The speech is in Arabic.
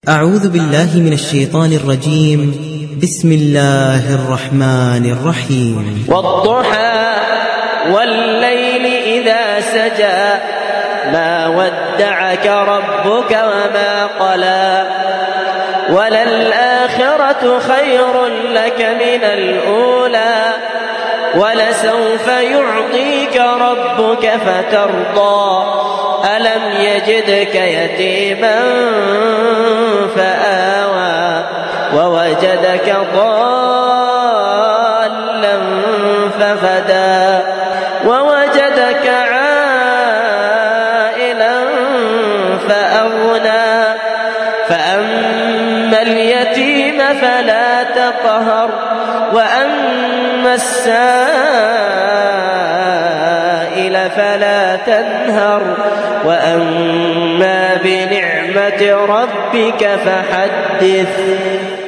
أعوذ بالله من الشيطان الرجيم. بسم الله الرحمن الرحيم. والضحى والليل إذا سجى ما ودعك ربك وما قلى وللآخرة خير لك من الأولى ولسوف يعطيك ربك فترضى ألم يجدك يتيما فآوى ووجدك ضالا فهدى ووجدك عائلا فأغنى فأما اليتيم فلا تقهر وأما السائل فلا تنهر وأما بنعمة ربك فحدث.